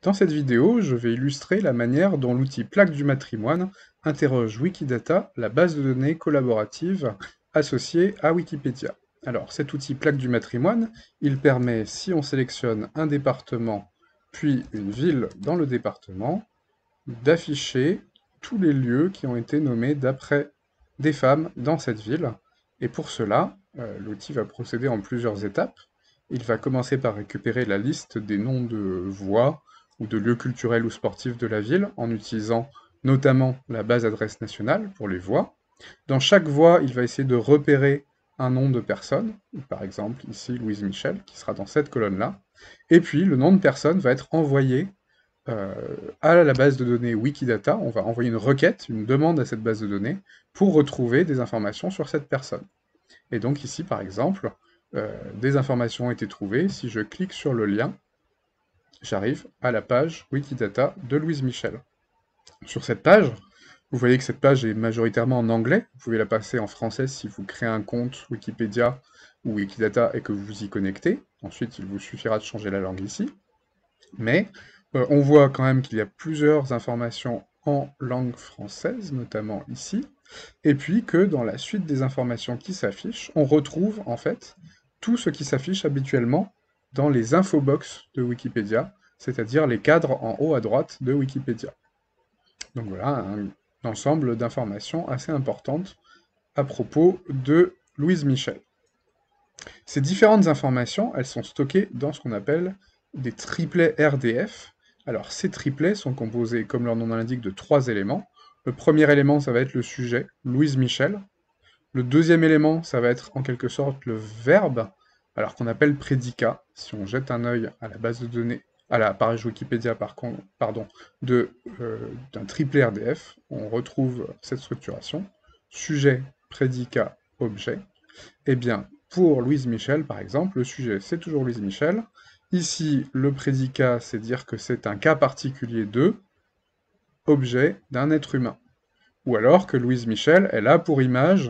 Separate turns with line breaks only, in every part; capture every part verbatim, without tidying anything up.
Dans cette vidéo, je vais illustrer la manière dont l'outil Plaque du matrimoine interroge Wikidata, la base de données collaborative associée à Wikipédia. Alors, cet outil Plaque du matrimoine, il permet, si on sélectionne un département, puis une ville dans le département, d'afficher tous les lieux qui ont été nommés d'après des femmes dans cette ville. Et pour cela, euh, l'outil va procéder en plusieurs étapes. Il va commencer par récupérer la liste des noms de voies ou de lieux culturels ou sportifs de la ville, en utilisant notamment la base adresse nationale pour les voies. Dans chaque voie, il va essayer de repérer un nom de personne, par exemple ici Louise Michel, qui sera dans cette colonne-là. Et puis le nom de personne va être envoyé euh, à la base de données Wikidata. On va envoyer une requête, une demande à cette base de données, pour retrouver des informations sur cette personne. Et donc ici, par exemple, euh, des informations ont été trouvées. Si je clique sur le lien, j'arrive à la page Wikidata de Louise Michel. Sur cette page, vous voyez que cette page est majoritairement en anglais. Vous pouvez la passer en français si vous créez un compte Wikipédia ou Wikidata et que vous vous y connectez. Ensuite, il vous suffira de changer la langue ici. Mais euh, on voit quand même qu'il y a plusieurs informations en langue française, notamment ici, et puis que dans la suite des informations qui s'affichent, on retrouve en fait tout ce qui s'affiche habituellement dans les infobox de Wikipédia, c'est-à-dire les cadres en haut à droite de Wikipédia. Donc voilà, un ensemble d'informations assez importantes à propos de Louise Michel. Ces différentes informations, elles sont stockées dans ce qu'on appelle des triplets R D F. Alors ces triplets sont composés, comme leur nom l'indique, de trois éléments. Le premier élément, ça va être le sujet, Louise Michel. Le deuxième élément, ça va être en quelque sorte le verbe, alors qu'on appelle prédicat. Si on jette un œil à la base de données, à la page Wikipédia par contre, pardon, de, euh, d'un triplet R D F, on retrouve cette structuration. Sujet, prédicat, objet. Eh bien, pour Louise Michel, par exemple, le sujet, c'est toujours Louise Michel. Ici, le prédicat, c'est dire que c'est un cas particulier de objet d'un être humain. Ou alors que Louise Michel, elle a pour image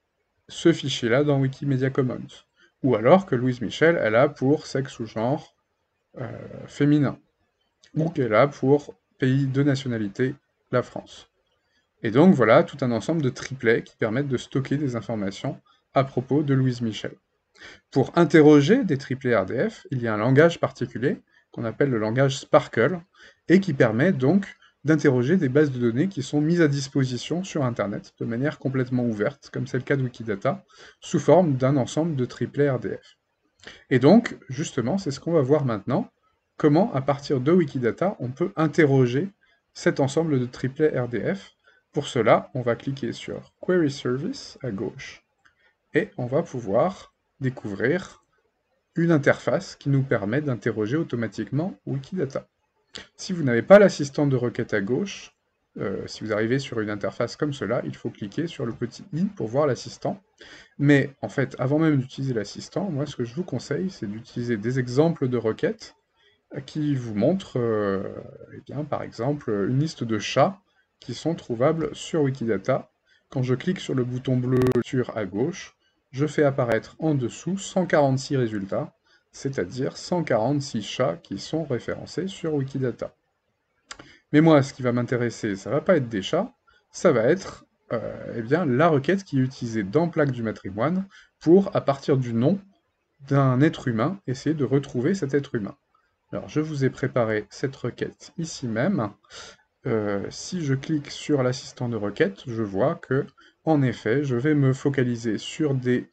ce fichier-là dans Wikimedia Commons. Ou alors que Louise Michel, elle a pour sexe ou genre euh, féminin. Ou qu'elle a pour pays de nationalité la France. Et donc voilà tout un ensemble de triplets qui permettent de stocker des informations à propos de Louise Michel. Pour interroger des triplets R D F, il y a un langage particulier qu'on appelle le langage Sparkle, et qui permet donc d'interroger des bases de données qui sont mises à disposition sur Internet de manière complètement ouverte, comme c'est le cas de Wikidata, sous forme d'un ensemble de triplets R D F. Et donc, justement, c'est ce qu'on va voir maintenant, comment, à partir de Wikidata, on peut interroger cet ensemble de triplets R D F. Pour cela, on va cliquer sur Query Service à gauche, et on va pouvoir découvrir une interface qui nous permet d'interroger automatiquement Wikidata. Si vous n'avez pas l'assistant de requête à gauche, euh, si vous arrivez sur une interface comme cela, il faut cliquer sur le petit i pour voir l'assistant. Mais en fait, avant même d'utiliser l'assistant, moi ce que je vous conseille, c'est d'utiliser des exemples de requêtes qui vous montrent, euh, eh bien, par exemple, une liste de chats qui sont trouvables sur Wikidata. Quand je clique sur le bouton bleu sur à gauche, je fais apparaître en dessous cent quarante-six résultats, c'est-à-dire cent quarante-six chats qui sont référencés sur Wikidata. Mais moi, ce qui va m'intéresser, ça va pas être des chats, ça va être euh, eh bien, la requête qui est utilisée dans Plaque du matrimoine pour, à partir du nom d'un être humain, essayer de retrouver cet être humain. Alors, je vous ai préparé cette requête ici même. Euh, si je clique sur l'assistant de requête, je vois que, en effet, je vais me focaliser sur des,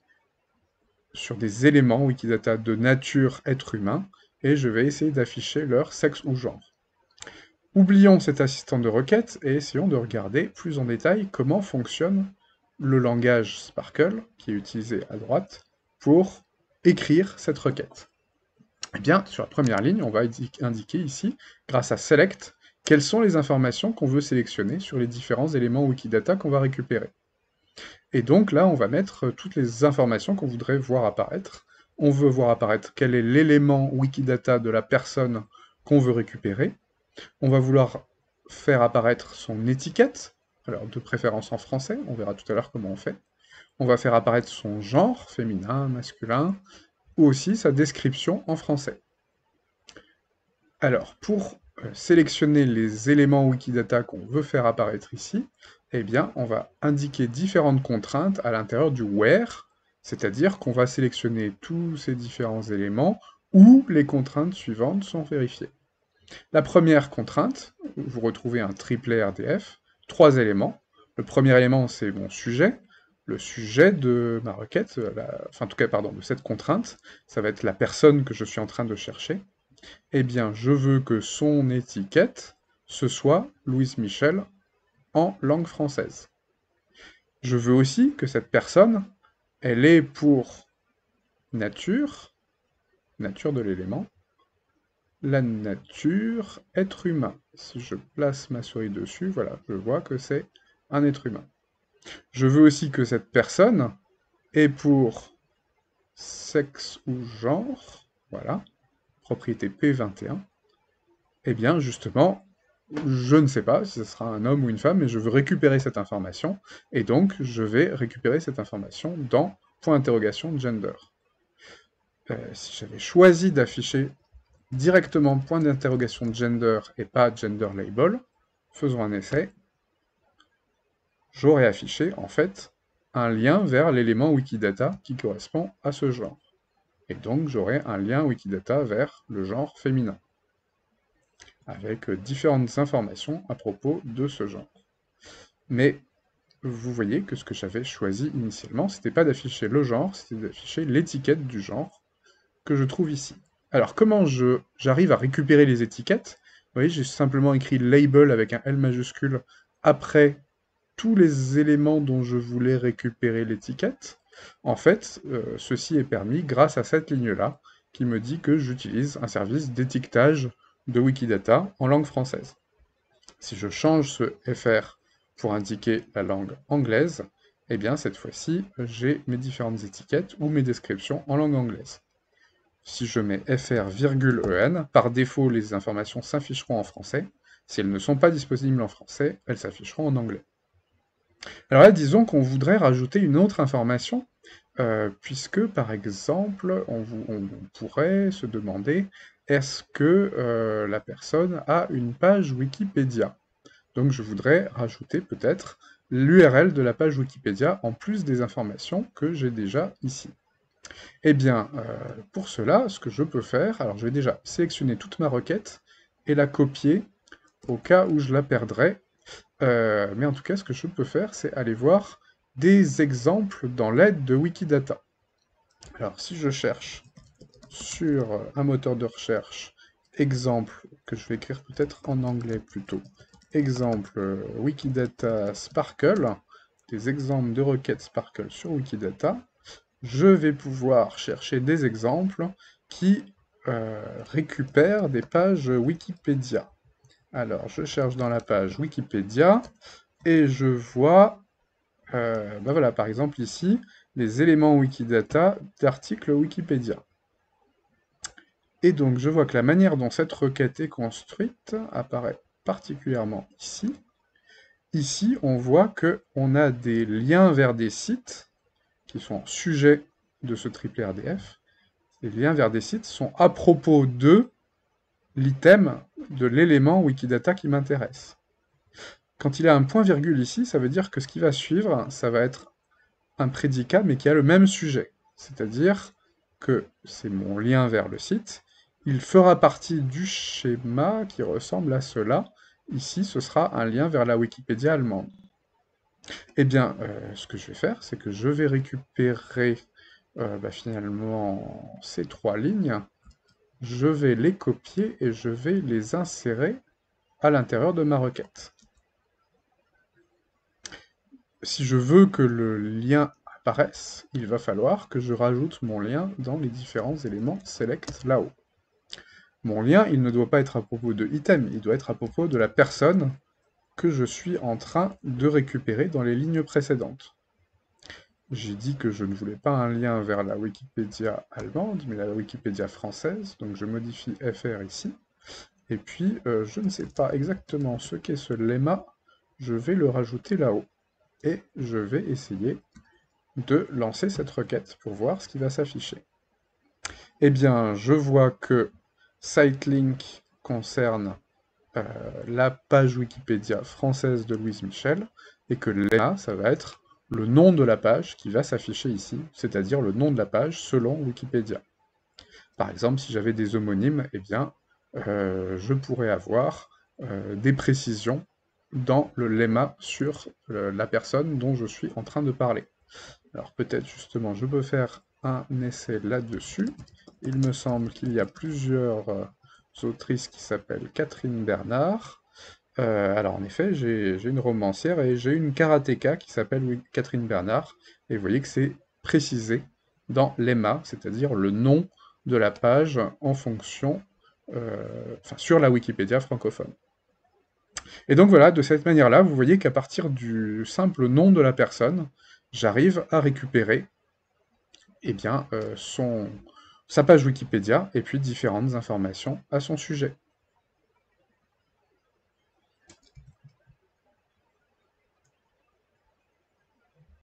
sur des éléments Wikidata de nature être humain, et je vais essayer d'afficher leur sexe ou genre. Oublions cet assistant de requête et essayons de regarder plus en détail comment fonctionne le langage Sparkle, qui est utilisé à droite, pour écrire cette requête. Eh bien, sur la première ligne, on va indiquer ici, grâce à Select, quelles sont les informations qu'on veut sélectionner sur les différents éléments Wikidata qu'on va récupérer. Et donc là, on va mettre toutes les informations qu'on voudrait voir apparaître. On veut voir apparaître quel est l'élément Wikidata de la personne qu'on veut récupérer. On va vouloir faire apparaître son étiquette, alors de préférence en français, on verra tout à l'heure comment on fait. On va faire apparaître son genre, féminin, masculin, ou aussi sa description en français. Alors, pour euh, sélectionner les éléments Wikidata qu'on veut faire apparaître ici, eh bien, on va indiquer différentes contraintes à l'intérieur du where, c'est-à-dire qu'on va sélectionner tous ces différents éléments où les contraintes suivantes sont vérifiées. La première contrainte, vous retrouvez un triplet R D F, trois éléments. Le premier élément, c'est mon sujet. Le sujet de ma requête, la... enfin en tout cas, pardon, de cette contrainte, ça va être la personne que je suis en train de chercher. Eh bien, je veux que son étiquette, ce soit Louise Michel en langue française. Je veux aussi que cette personne, elle ait pour nature, nature de l'élément, la nature, être humain. Si je place ma souris dessus, voilà, je vois que c'est un être humain. Je veux aussi que cette personne ait pour sexe ou genre, voilà, propriété P vingt et un, eh bien, justement, je ne sais pas si ce sera un homme ou une femme, mais je veux récupérer cette information, et donc je vais récupérer cette information dans point d'interrogation gender. Euh, si j'avais choisi d'afficher directement point d'interrogation gender et pas gender label, faisons un essai, j'aurais affiché en fait un lien vers l'élément Wikidata qui correspond à ce genre. Et donc j'aurais un lien Wikidata vers le genre féminin, avec différentes informations à propos de ce genre. Mais vous voyez que ce que j'avais choisi initialement, c'était pas d'afficher le genre, c'était d'afficher l'étiquette du genre que je trouve ici. Alors comment je j'arrive à récupérer les étiquettes? Vous voyez, j'ai simplement écrit label avec un L majuscule après tous les éléments dont je voulais récupérer l'étiquette. En fait, euh, ceci est permis grâce à cette ligne-là, qui me dit que j'utilise un service d'étiquetage de Wikidata en langue française. Si je change ce F R pour indiquer la langue anglaise, eh bien cette fois-ci, j'ai mes différentes étiquettes ou mes descriptions en langue anglaise. Si je mets F R virgule E N, par défaut les informations s'afficheront en français. Si elles ne sont pas disponibles en français, elles s'afficheront en anglais. Alors là, disons qu'on voudrait rajouter une autre information, euh, puisque par exemple, on, vous, on pourrait se demander est-ce que euh, la personne a une page Wikipédia? Donc je voudrais rajouter peut-être l'U R L de la page Wikipédia en plus des informations que j'ai déjà ici. Eh bien, euh, pour cela, ce que je peux faire, alors je vais déjà sélectionner toute ma requête et la copier au cas où je la perdrais. Euh, mais en tout cas, ce que je peux faire, c'est aller voir des exemples dans l'aide de Wikidata. Alors, si je cherche sur un moteur de recherche, exemple, que je vais écrire peut-être en anglais plutôt, exemple Wikidata Sparkle, des exemples de requêtes Sparkle sur Wikidata, je vais pouvoir chercher des exemples qui euh, récupèrent des pages Wikipédia. Alors, je cherche dans la page Wikipédia, et je vois, euh, bah voilà, par exemple ici, les éléments Wikidata d'articles Wikipédia. Et donc, je vois que la manière dont cette requête est construite apparaît particulièrement ici. Ici, on voit qu'on a des liens vers des sites qui sont sujets de ce triplet R D F. Les liens vers des sites sont à propos de l'item, de l'élément Wikidata qui m'intéresse. Quand il y a un point-virgule ici, ça veut dire que ce qui va suivre, ça va être un prédicat, mais qui a le même sujet. C'est-à-dire que c'est mon lien vers le site, il fera partie du schéma qui ressemble à cela. Ici, ce sera un lien vers la Wikipédia allemande. Eh bien, euh, ce que je vais faire, c'est que je vais récupérer euh, bah, finalement ces trois lignes, je vais les copier et je vais les insérer à l'intérieur de ma requête. Si je veux que le lien apparaisse, il va falloir que je rajoute mon lien dans les différents éléments select là-haut. Mon lien, il ne doit pas être à propos de item, il doit être à propos de la personne que je suis en train de récupérer dans les lignes précédentes. J'ai dit que je ne voulais pas un lien vers la Wikipédia allemande, mais la Wikipédia française, donc je modifie F R ici. Et puis, euh, je ne sais pas exactement ce qu'est ce lemma, je vais le rajouter là-haut. Et je vais essayer de lancer cette requête pour voir ce qui va s'afficher. Eh bien, je vois que sitelink concerne euh, la page Wikipédia française de Louise Michel, et que lemma, ça va être le nom de la page qui va s'afficher ici, c'est-à-dire le nom de la page selon Wikipédia. Par exemple, si j'avais des homonymes, eh bien, euh, je pourrais avoir euh, des précisions dans le lemma sur euh, la personne dont je suis en train de parler. Alors peut-être justement, je peux faire un essai là-dessus. Il me semble qu'il y a plusieurs euh, autrices qui s'appellent Catherine Bernard. Euh, alors en effet, j'ai une romancière et j'ai une karatéka qui s'appelle oui, Catherine Bernard. Et vous voyez que c'est précisé dans lemma, c'est-à-dire le nom de la page en fonction, euh, enfin sur la Wikipédia francophone. Et donc voilà, de cette manière-là, vous voyez qu'à partir du simple nom de la personne, j'arrive à récupérer eh bien, euh, son, sa page Wikipédia et puis différentes informations à son sujet.